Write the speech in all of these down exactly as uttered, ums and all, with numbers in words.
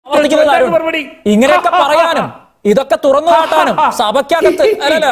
ഇങ്ങനെയൊക്കെ പറയാനും ഇതൊക്കെ തുറന്നു കാട്ടാനും സഭയ്ക്കകത്ത്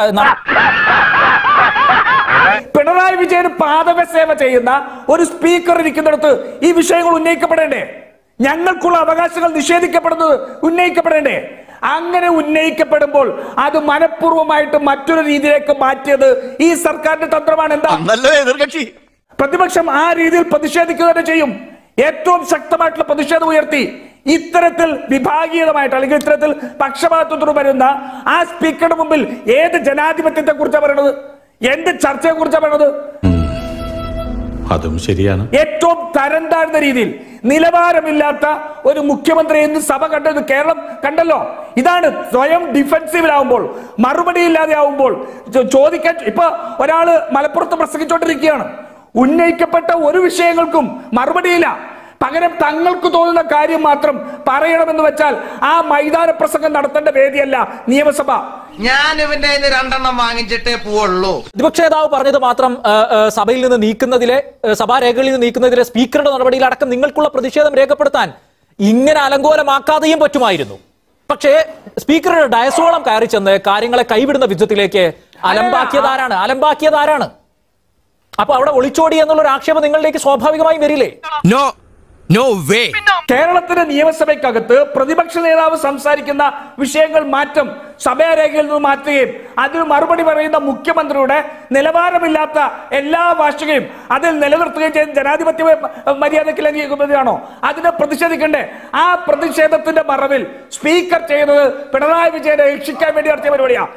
പിണറായി വിജയൻ പാദക സേവ ചെയ്യുന്ന ഒരു സ്പീക്കർ ഇരിക്കുന്നിടത്ത് ഈ വിഷയങ്ങൾ ഉന്നയിക്കപ്പെടേണ്ടേ? ഞങ്ങൾക്കുള്ള അവകാശങ്ങൾ നിഷേധിക്കപ്പെടുന്നത് ഉന്നയിക്കപ്പെടേണ്ടേ? അങ്ങനെ ഉന്നയിക്കപ്പെടുമ്പോൾ അത് മനഃപൂർവ്വമായിട്ട് മറ്റൊരു രീതിയിലേക്ക് മാറ്റിയത് ഈ സർക്കാരിന്റെ തന്ത്രമാണ്. എന്താ പ്രതിപക്ഷം ആ രീതിയിൽ പ്രതിഷേധിക്കുക തന്നെ ചെയ്യും. ഏറ്റവും ശക്തമായിട്ടുള്ള പ്രതിഷേധം ഉയർത്തി ഇത്തരത്തിൽ വിഭാഗീയമായിട്ട് അല്ലെങ്കിൽ ഇത്തരത്തിൽ പക്ഷപാതത്തോട് വരുന്ന ആ സ്പീക്കറുടെ മുമ്പിൽ ഏത് ജനാധിപത്യത്തെ കുറിച്ചാണ് പറയുന്നത്? എന്ത് ചർച്ചയെ കുറിച്ചാണ് പറയുന്നത്? അതും ശരിയാണ്. ഏറ്റവും തരം താഴ്ന്ന രീതിയിൽ നിലവാരമില്ലാത്ത ഒരു മുഖ്യമന്ത്രി എന്ന് സഭ കണ്ടത് കേരളം കണ്ടല്ലോ. ഇതാണ് സ്വയം ഡിഫെൻസീവിലാവുമ്പോൾ, മറുപടി ഇല്ലാതെ ആവുമ്പോൾ ചോദിക്കാൻ. ഇപ്പൊ ഒരാള് മലപ്പുറത്ത് പ്രസംഗിച്ചുകൊണ്ടിരിക്കുകയാണ്, ഉന്നയിക്കപ്പെട്ട ഒരു വിഷയങ്ങൾക്കും മറുപടിയില്ല. പകരം തങ്ങൾക്ക് തോന്നുന്ന കാര്യം മാത്രം പറയണമെന്ന് വെച്ചാൽ ആ മൈതാന പ്രസംഗം നടത്തേണ്ട വേദിയല്ല നിയമസഭ. ഞാൻ ഇവന്റെ രണ്ടെണ്ണം വാങ്ങിച്ചിട്ടേ പോവുള്ളൂ. പ്രതിപക്ഷ നേതാവ് പറഞ്ഞത് മാത്രം സഭയിൽ നിന്ന് നീക്കുന്നതിലെ സഭാരേഖകളിൽ നിന്ന് നീക്കുന്നതിലെ സ്പീക്കറുടെ നടപടിയിൽ അടക്കം നിങ്ങൾക്കുള്ള പ്രതിഷേധം രേഖപ്പെടുത്താൻ ഇങ്ങനെ അലങ്കോലമാക്കാതെയും പറ്റുമായിരുന്നു. പക്ഷേ സ്പീക്കറുടെ ഡയസോളം കയറി ചെന്ന് കാര്യങ്ങളെ കൈവിടുന്ന വിധത്തിലേക്ക് അലമ്പാക്കിയതാരാണ് അലമ്പാക്കിയതാരാണ് അപ്പൊ അവിടെ ഒളിച്ചോടി എന്നുള്ളൊരു ആക്ഷേപം നിങ്ങളിലേക്ക് സ്വാഭാവികമായും വരില്ലേ? No no way. കേരളത്തിന്റെ നിയമസഭയ്ക്കകത്ത് പ്രതിപക്ഷ നേതാവ് സംസാരിക്കുന്ന വിഷയങ്ങൾ മാറ്റം സഭയാരേഖയിൽ നിന്ന് മാറ്റുകയും അതിന് മറുപടി പറയുന്ന മുഖ്യമന്ത്രിയുടെ നിലവാരമില്ലാത്ത എല്ലാ ഭാഷയും അതിൽ നിലനിർത്തുകയും ചെയ്ത് ജനാധിപത്യ മര്യാദയ്ക്ക് ലംഘിക്കുന്നതാണോ? അതിനെ പ്രതിഷേധിക്കണ്ടേ? ആ പ്രതിഷേധത്തിന്റെ മറവിൽ സ്പീക്കർ ചെയ്യുന്നത് പിണറായി വിജയനെ രക്ഷിക്കാൻ വേണ്ടി നടത്തിയ പരിപാടിയാണ്.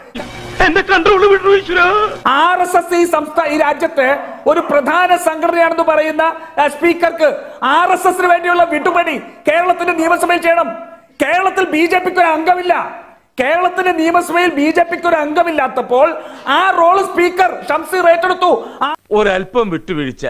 ആർ എസ് എസ് ഈ സംസ്ഥാന ഈ രാജ്യത്തെ ഒരു പ്രധാന സംഘടനയാണെന്ന് പറയുന്ന സ്പീക്കർക്ക് ആർ എസ് എസിന് വേണ്ടിയുള്ള വിട്ടുപണി കേരളത്തിന്റെ നിയമസഭയിൽ ചെയ്യണം. കേരളത്തിൽ ബി ജെ പിക്ക് ഒരു അംഗമില്ല. കേരളത്തിന്റെ നിയമസഭയിൽ ബി ജെ പിക്ക് ഒരു അംഗമില്ലാത്തപ്പോൾ ആ റോള് സ്പീക്കർ ഷംസീർ ഏറ്റെടുത്തു. ഒരൽപ്പം വിട്ടുവീഴ്ച,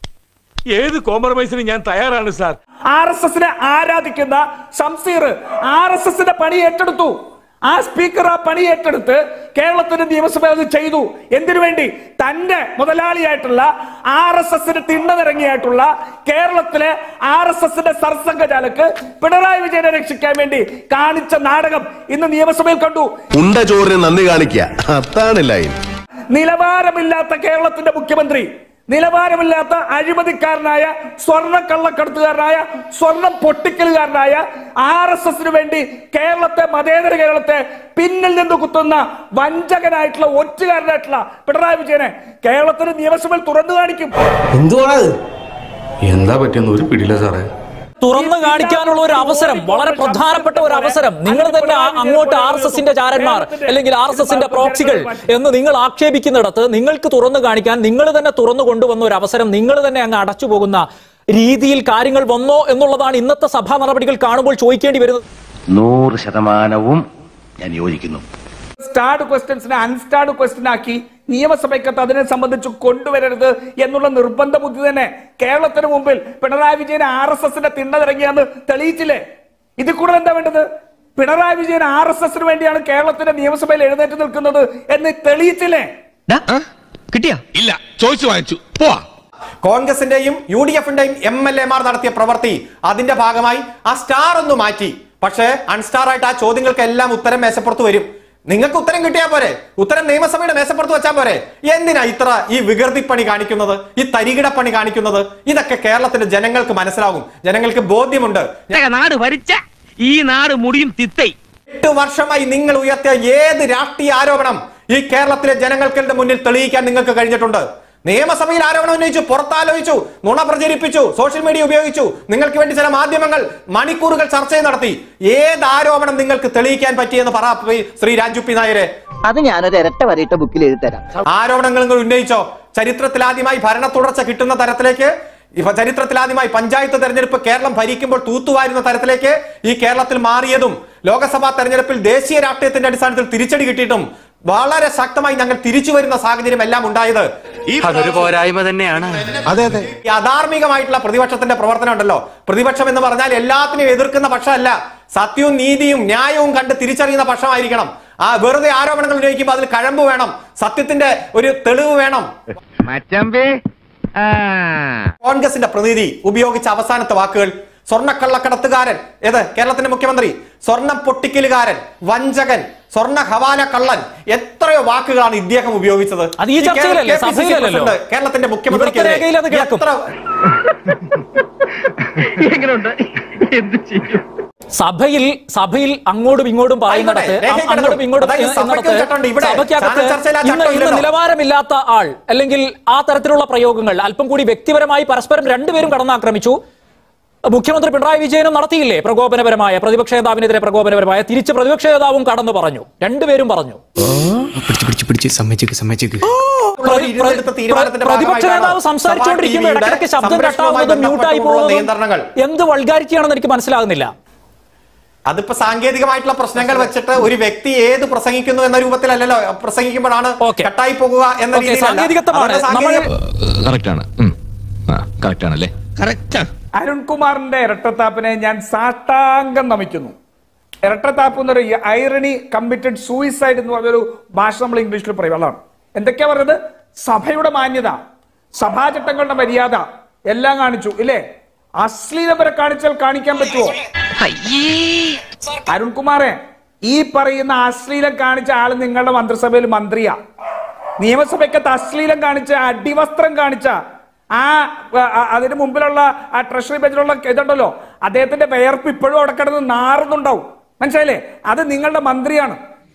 ഏത് കോംപ്രമൈസിന് ഞാൻ തയ്യാറാണ് സാർ. ആർ എസ് എസിനെ ആരാധിക്കുന്ന ഷംസീർ ആർ എസ് എസിന്റെ പണി ഏറ്റെടുത്തു. ആ സ്പീക്കർ ആ പണി ഏറ്റെടുത്ത് കേരളത്തിന്റെ നിയമസഭ അത് ചെയ്തു. എന്തിനു വേണ്ടി? തന്റെ മുതലാളിയായിട്ടുള്ള ആർ എസ് എസിന് തിണ്ണനിറങ്ങിയായിട്ടുള്ള കേരളത്തിലെ ആർ എസ് എസിന്റെ സർസംഘചാലക്ക് പിണറായി വിജയനെ രക്ഷിക്കാൻ വേണ്ടി കാണിച്ച നാടകം ഇന്ന് നിയമസഭയിൽ കണ്ടു. ഉണ്ട ചോറിന് നന്ദി കാണിക്കുക, അതാണില്ല. നിലവാരമില്ലാത്ത കേരളത്തിന്റെ മുഖ്യമന്ത്രി, നിലവാരമില്ലാത്ത അഴിമതിക്കാരനായ സ്വർണ്ണ കള്ളക്കടത്തുകാരനായ സ്വർണം പൊട്ടിക്കലുകാരനായ ആർ എസ് എസിന് വേണ്ടി കേരളത്തെ മതേതര കേരളത്തെ പിന്നിൽ നിന്ന് കുത്തുന്ന വഞ്ചകനായിട്ടുള്ള ഒറ്റുകാരനായിട്ടുള്ള പിണറായി വിജയനെ കേരളത്തിന് നിയമസഭയിൽ തുറന്നു കാണിക്കും. എന്തുവാണ് എന്താ പറ്റിയെന്ന് ഒരു പിടിയില്ല സാറേ. തുറന്നു കാണിക്കാനുള്ള ഒരു അവസരം, വളരെ പ്രധാനപ്പെട്ട ഒരു അവസരം. നിങ്ങൾ തന്നെ അങ്ങോട്ട് ആർ എസ് എസിന്റെ ചാരന്മാർ അല്ലെങ്കിൽ ആർ എസ് എസിന്റെ പ്രോക്സികൾ എന്ന് നിങ്ങൾ ആക്ഷേപിക്കുന്നിടത്ത് നിങ്ങൾക്ക് തുറന്നു കാണിക്കാൻ നിങ്ങൾ തന്നെ തുറന്നു കൊണ്ടുവന്ന ഒരു അവസരം നിങ്ങൾ തന്നെ അങ്ങ് അടച്ചു പോകുന്ന രീതിയിൽ കാര്യങ്ങൾ വന്നോ എന്നുള്ളതാണ് ഇന്നത്തെ സഭാ നടപടികൾ കാണുമ്പോൾ ചോദിക്കേണ്ടി വരുന്നത്. നൂറ് ശതമാനവും ഞാൻ യോജിക്കുന്നു. സ്റ്റാർഡ് ക്വസ്റ്റ്യൻസിനെ അൺസ്റ്റാർഡ് ക്വസ്റ്റ്യൻ ആക്കി നിയമസഭയ്ക്കകത്ത് അതിനെ സംബന്ധിച്ച് കൊണ്ടുവരരുത് എന്നുള്ള നിർബന്ധ ബുദ്ധി തന്നെ കേരളത്തിന് മുമ്പിൽ പിണറായി വിജയൻ ആർ എസ് എസിന്റെ തിണ്ണതിറങ്ങിയാന്ന് തെളിയിച്ചില്ലേ? ഇതിൽ കൂടുതൽ എന്താ വേണ്ടത്? പിണറായി വിജയൻ ആർ എസ് എസിന് വേണ്ടിയാണ് കേരളത്തിന്റെ നിയമസഭയിൽ എഴുന്നേറ്റ് നിൽക്കുന്നത് എന്ന് തെളിയിച്ചില്ലേ? കിട്ടിയാ ഇല്ല, ചോദിച്ചു വാങ്ങിച്ചു പോവാ. കോൺഗ്രസിന്റെയും യു ഡി എഫിന്റെയും എം എൽ എമാർ നടത്തിയ പ്രവൃത്തി അതിന്റെ ഭാഗമായി ആ സ്റ്റാർ ഒന്ന് മാറ്റി. പക്ഷേ അൺസ്റ്റാർ ആയിട്ട് ആ ചോദ്യങ്ങൾക്കെല്ലാം ഉത്തരം മേശപ്പുറത്ത് വരും. നിങ്ങൾക്ക് ഉത്തരം കിട്ടിയാൽ പോരെ? ഉത്തരം നിയമസഭയുടെ മേശപ്പുറത്ത് വെച്ചാൽ പോരെ? എന്തിനാ ഇത്ര ഈ വികൃതിപ്പണി കാണിക്കുന്നത്, ഈ തരികിടപ്പണി കാണിക്കുന്നത്? ഇതൊക്കെ കേരളത്തിന്റെ ജനങ്ങൾക്ക് മനസ്സിലാകും, ജനങ്ങൾക്ക് ബോധ്യമുണ്ട്. നാട് ഭരിച്ച ഈ നാട് മുടിയും തിത്തൈ. എട്ട് വർഷമായി നിങ്ങൾ ഉയർത്തിയ ഏത് രാഷ്ട്രീയ ആരോപണം ഈ കേരളത്തിലെ ജനങ്ങൾക്ക് മുന്നിൽ തെളിയിക്കാൻ നിങ്ങൾക്ക് കഴിഞ്ഞിട്ടുണ്ട്? നിയമസഭയിൽ ആരോപണം ഉന്നയിച്ചു, പുറത്താലോചിച്ചു, നുണ പ്രചരിപ്പിച്ചു, സോഷ്യൽ മീഡിയ ഉപയോഗിച്ചു, നിങ്ങൾക്ക് വേണ്ടി ചില മാധ്യമങ്ങൾ മണിക്കൂറുകൾ ചർച്ച നടത്തി. ഏത് ആരോപണം നിങ്ങൾക്ക് തെളിയിക്കാൻ പറ്റിയെന്ന് പറ ശ്രീ രാജു പി നായരെ. അത് ഞാനൊരു ഇരട്ട വരയിട്ട ബുക്കിൽ എഴുതി തരാം. ആരോപണങ്ങൾ നിങ്ങൾ ഉന്നയിച്ചോ? ചരിത്രത്തിലാദ്യമായി ഭരണ തുടർച്ച കിട്ടുന്ന തരത്തിലേക്ക്, ചരിത്രത്തിലാദ്യമായി പഞ്ചായത്ത് തെരഞ്ഞെടുപ്പ് കേരളം ഭരിക്കുമ്പോൾ തൂത്തുവാരുന്ന തരത്തിലേക്ക് ഈ കേരളത്തിൽ മാറിയതും ലോക്സഭാ തെരഞ്ഞെടുപ്പിൽ ദേശീയ രാഷ്ട്രീയത്തിന്റെ അടിസ്ഥാനത്തിൽ തിരിച്ചടി കിട്ടിയിട്ടും വളരെ ശക്തമായി ഞങ്ങൾ തിരിച്ചു വരുന്ന സാഹചര്യം എല്ലാം ഉണ്ടായത് അതൊരു പോരായ്മ തന്നെയാണ്. അതെ അതെ ഈ അധാർമികമായിട്ടുള്ള പ്രതിപക്ഷത്തിന്റെ പ്രവർത്തനം ഉണ്ടല്ലോ. പ്രതിപക്ഷം എന്ന് പറഞ്ഞാൽ എല്ലാത്തിനും എതിർക്കുന്ന പക്ഷമല്ല, സത്യവും നീതിയും ന്യായവും കണ്ട് തിരിച്ചറിയുന്ന പക്ഷമായിരിക്കണം. ആ വെറുതെ ആരോപണങ്ങൾ ഉന്നയിക്കുമ്പോൾ അതിൽ കഴമ്പ് വേണം, സത്യത്തിന്റെ ഒരു തെളിവ് വേണം. കോൺഗ്രസിന്റെ പ്രതിനിധി ഉപയോഗിച്ച അവസാനത്തെ വാക്കുകൾ സ്വർണ്ണക്കള്ളക്കടത്തുകാരൻ, ഏത് കേരളത്തിന്റെ മുഖ്യമന്ത്രി, സ്വർണം പൊട്ടിക്കലുകാരൻ, വഞ്ചകൻ, സ്വർണ്ണ ഹവാല കള്ളൻ, എത്രയോ വാക്കുകളാണ് ഇദ്ദേഹം ഉപയോഗിച്ചത്. അത് ഈ ചർച്ചയിലല്ലേ, സഭയിലല്ലോ. കേരളത്തിന്റെ മുഖ്യമന്ത്രിക്കെതിരെ എത്ര സഭയിൽ സഭയിൽ അങ്ങോട്ടും ഇങ്ങോട്ടും പറയുന്നിടത്ത് അങ്ങോട്ടും ഇങ്ങോട്ടും സഭയ്ക്കകത്ത് ഇന്ന് ഇന്ന് നിലവാരമില്ലാത്ത ആൾ അല്ലെങ്കിൽ ആ തരത്തിലുള്ള പ്രയോഗങ്ങൾ അല്പം കൂടി വ്യക്തിപരമായി പരസ്പരം രണ്ടുപേരും കടന്നാക്രമിച്ചു. മുഖ്യമന്ത്രി പിണറായി വിജയനും നടത്തിയില്ലേ പ്രകോപനപരമായ, പ്രതിപക്ഷ നേതാവിനെതിരെ പ്രകോപനപരമായ, തിരിച്ച് പ്രതിപക്ഷ നേതാവും കടന്നു പറഞ്ഞു, രണ്ടുപേരും പറഞ്ഞു. പ്രതിപക്ഷ നേതാവ് സംസാരിച്ചുകൊണ്ടിരിക്കുമ്പോൾ ഇടയ്ക്കിടയ്ക്ക് ശബ്ദം കട്ടാവുന്നതും മ്യൂട്ടായി പോകുന്നതും എന്ത് വൾഗാരിറ്റിയാണെന്ന് എനിക്ക് മനസ്സിലാകുന്നില്ല. അതിപ്പോ സാങ്കേതികമായിട്ടുള്ള പ്രശ്നങ്ങൾ വെച്ചിട്ട് ഒരു വ്യക്തി ഏത് പ്രസംഗിക്കുന്നു എന്ന രൂപത്തിലല്ലല്ലോ പ്രസംഗിക്കുമ്പോഴാണ് കട്ടായി പോകുക എന്ന രീതിയിലാണ്. അരുൺകുമാറിന്റെ ഇരട്ടത്താപ്പിനെ ഞാൻ സാഷ്ടാംഗം നമിക്കുന്നു. ഇരട്ടത്താപ്പ് എന്നൊരു ഐറണി കമ്മിറ്റഡ് സൂയിസൈഡ് എന്ന് പറഞ്ഞൊരു ഭാഷ നമ്മൾ ഇംഗ്ലീഷിൽ പറയുന്നതാണ്. എന്തൊക്കെയാ പറഞ്ഞത്? സഭയുടെ മാന്യത, സഭാചട്ടങ്ങളുടെ മര്യാദ എല്ലാം കാണിച്ചു ഇല്ലേ? അശ്ലീലം വരെ കാണിച്ചാൽ കാണിക്കാൻ പറ്റുമോ? അരുൺകുമാറെ, ഈ പറയുന്ന അശ്ലീലം കാണിച്ച ആള് നിങ്ങളുടെ മന്ത്രിസഭയിൽ മന്ത്രിയാ. നിയമസഭയ്ക്കകത്ത് അശ്ലീലം കാണിച്ച, അടിവസ്ത്രം കാണിച്ച ആ അതിന് മുമ്പിലുള്ള ആ ട്രഷറി ബെഞ്ചിലുള്ള ഇതുണ്ടല്ലോ, അദ്ദേഹത്തിന്റെ വേർപ്പ് ഇപ്പോഴും അവിടെ കിടന്ന് നാറുന്നുണ്ടാവും. മനസ്സിലായില്ലേ? അത് നിങ്ങളുടെ മന്ത്രിയാണ്.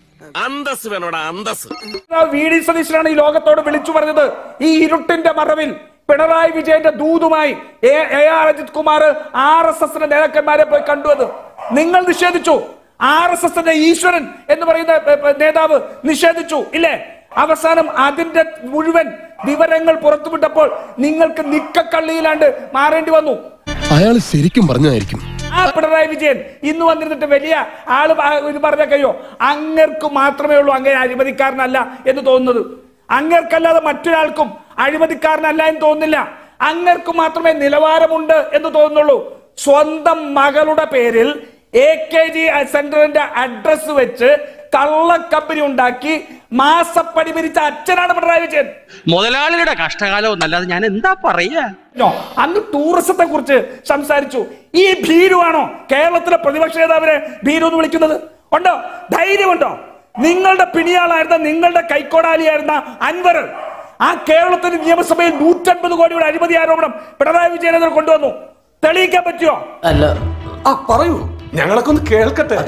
വി ഡി സതീശനാണ് ഈ ലോകത്തോട് വിളിച്ചു പറഞ്ഞത്, ഈ ഇരുട്ടിന്റെ മറവിൽ പിണറായി വിജയന്റെ ദൂതുമായി A R Ajith Kumar R S എസിന്റെ നേതാക്കന്മാരെ പോയി കണ്ടുവത് നിങ്ങൾ നിഷേധിച്ചു. ആർ എസ് എസിന്റെ ഈശ്വരൻ എന്ന് പറയുന്ന നേതാവ് നിഷേധിച്ചു ഇല്ലേ? അവസാനം അതിന്റെ മുഴുവൻ വിവരങ്ങൾ പുറത്തുവിട്ടപ്പോൾ നിങ്ങൾക്ക് നിക്കക്കള്ളിയിലാണ്ട് മാറേണ്ടി വന്നു. അയാൾ ശരിക്കും പറഞ്ഞായിരിക്കും. ആ പിണറായി വിജയൻ ഇന്ന് വന്നിരുന്നിട്ട് വലിയ ആള് ഇത് പറഞ്ഞ കഴിയോ? അങ്ങർക്ക് മാത്രമേ ഉള്ളൂ അങ്ങനെ അഴിമതിക്കാരനല്ല എന്ന് തോന്നുന്നത്. അങ്ങർക്കല്ലാതെ മറ്റൊരാൾക്കും അഴിമതിക്കാരനല്ല എന്ന് തോന്നുന്നില്ല. അങ്ങർക്ക് മാത്രമേ നിലവാരമുണ്ട് എന്ന് തോന്നുന്നുള്ളൂ. സ്വന്തം മകളുടെ പേരിൽ എ കെ ജി സെന്ററിന്റെ അഡ്രസ് വെച്ച് കള്ള കമ്പനി ഉണ്ടാക്കി മാസപ്പടി പിരിച്ച അച്ഛനാണ് പിണറായി വിജയൻ. മുതലാളിയുടെ കഷ്ടകാലം എന്നല്ലാതെ ഞാൻ എന്താ പറയാ? അന്ന് ടൂറിസത്തെ കുറിച്ച് സംസാരിച്ചു. ഈ ഭീരുവാണോ കേരളത്തിലെ പ്രതിപക്ഷ നേതാവിനെ ഭീരു എന്ന് വിളിക്കുന്നത്? ഉണ്ടോ? ധൈര്യമുണ്ടോ? നിങ്ങളുടെ പിണിയാളായിരുന്ന, നിങ്ങളുടെ കൈക്കോടാലിയായിരുന്ന അൻവർ ആ കേരളത്തിന്റെ നിയമസഭയിൽ നൂറ്റൻപത് കോടിയുടെ അഴിമതി ആരോപണം പിണറായി വിജയനെതിരെ കൊണ്ടുവന്നു. തെളിയിക്കാൻ പറ്റുമോ? അല്ല, ആ പറയൂ, ഞങ്ങളൊക്കെ ഒന്ന് കേൾക്കട്ടെ.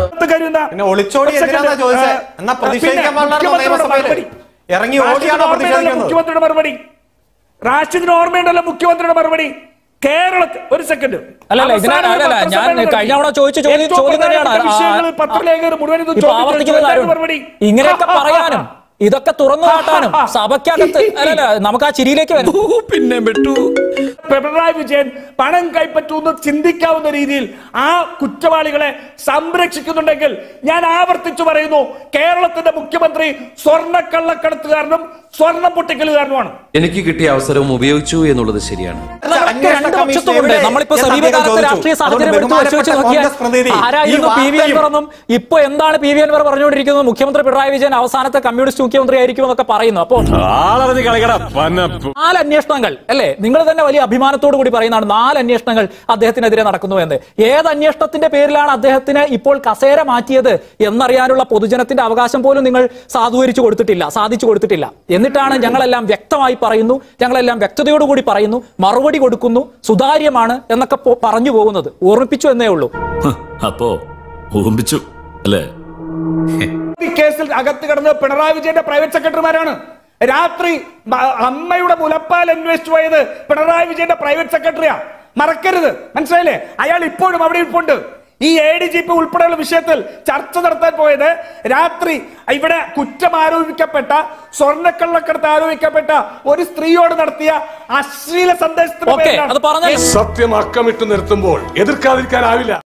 മുഖ്യമന്ത്രിയുടെ മറുപടി, റാഷിദിന് ഓർമ്മയുണ്ടല്ലോ മുഖ്യമന്ത്രിയുടെ മറുപടി. കേരളത്തിൽ ഒരു സെക്കൻഡ് അല്ലല്ല ഞാൻ കഴിഞ്ഞ തവണ ചോദിച്ച ചോദ്യം ചോദ്യം തന്നെയാണ്. ഇങ്ങനെയൊക്കെ പറയാനും ഇതൊക്കെ തുറന്നു കാട്ടാനും സഭയ്ക്കകത്ത് അല്ലല്ല നമുക്ക് ആ ചിരിയിലേക്ക് വരും. പിന്നെ വിട്ടു പിണറായി വിജയൻ പണം കൈപ്പറ്റുമെന്ന് ചിന്തിക്കാവുന്ന രീതിയിൽ ആ കുറ്റവാളികളെ സംരക്ഷിക്കുന്നുണ്ടെങ്കിൽ ഞാൻ ആവർത്തിച്ചു പറയുന്നു, കേരളത്തിന്റെ മുഖ്യമന്ത്രി സ്വർണ്ണക്കള്ളക്കടത്തുകാരനും സ്വർണം പൊട്ടിക്കലുകാരനുമാണ്. എനിക്ക് കിട്ടിയ അവസരവും ഉപയോഗിച്ചു എന്നുള്ളത് ശരിയാണ്. നമ്മളിപ്പോ സമീപകാലത്തെ രാഷ്ട്രീയ സാഹചര്യം എടുത്ത് പരിശോധിച്ച് നോക്കിയാൽ ആരായിരുന്നു പി വി അൻവറെന്നും ഇപ്പൊ എന്താണ് പി വി അൻവർ പറഞ്ഞുകൊണ്ടിരിക്കുന്നത്? മുഖ്യമന്ത്രി പിണറായി വിജയൻ അവസാനത്തെ കമ്മ്യൂണിസ്റ്റ് മുഖ്യമന്ത്രി ആയിരിക്കും എന്നൊക്കെ പറയുന്നു. അപ്പോ നാല് അന്വേഷണങ്ങൾ അല്ലേ? നിങ്ങൾ തന്നെ വലിയ അഭിമാനത്തോടു കൂടി പറയുന്നതാണ് നാല് അന്വേഷണങ്ങൾ അദ്ദേഹത്തിനെതിരെ നടക്കുന്നു എന്ന്. ഏത് അന്വേഷണത്തിന്റെ പേരിലാണ് അദ്ദേഹത്തിന് ഇപ്പോൾ കസേര മാറ്റിയത് എന്നറിയാനുള്ള പൊതുജനത്തിന്റെ അവകാശം പോലും നിങ്ങൾ സാധൂകരിച്ചു കൊടുത്തിട്ടില്ല, സാധിച്ചു കൊടുത്തിട്ടില്ല. എന്നിട്ടാണ് ഞങ്ങളെല്ലാം വ്യക്തമായി പറയുന്നു, ഞങ്ങളെല്ലാം വ്യക്തതയോടുകൂടി പറയുന്നു, മറുപടി കൊടുക്കുന്നു, സുതാര്യമാണ് എന്നൊക്കെ പറഞ്ഞു പോകുന്നത്. ഓർമ്മിപ്പിച്ചു എന്നേ ഉള്ളൂ. അപ്പോ ഓർമ്മിച്ചു അല്ലേ? ഈ കേസിൽ അകത്ത് കിടന്ന് പിണറായി വിജയന്റെ പ്രൈവറ്റ് സെക്രട്ടറിമാരാണ്. രാത്രി അമ്മയുടെ മുലപ്പാൽ അന്വേഷിച്ചു പോയത് പിണറായി വിജയന്റെ പ്രൈവറ്റ് സെക്രട്ടറിയാ. മറക്കരുത്, മനസ്സിലായില്ലേ? അയാൾ ഇപ്പോഴും അവിടെ ഇരിപ്പുണ്ട്. ഈ എ ഡി ജി പി ഉൾപ്പെടെയുള്ള വിഷയത്തിൽ ചർച്ച നടത്താൻ പോയത് രാത്രി ഇവിടെ കുറ്റം ആരോപിക്കപ്പെട്ട, സ്വർണ്ണക്കള്ളക്കടത്ത് ആരോപിക്കപ്പെട്ട ഒരു സ്ത്രീയോട് നടത്തിയ അശ്ലീല സന്ദേശത്തിന് സത്യം അക്കമിട്ട് നിർത്തുമ്പോൾ എതിർക്കാതിരിക്കാനാവില്ല.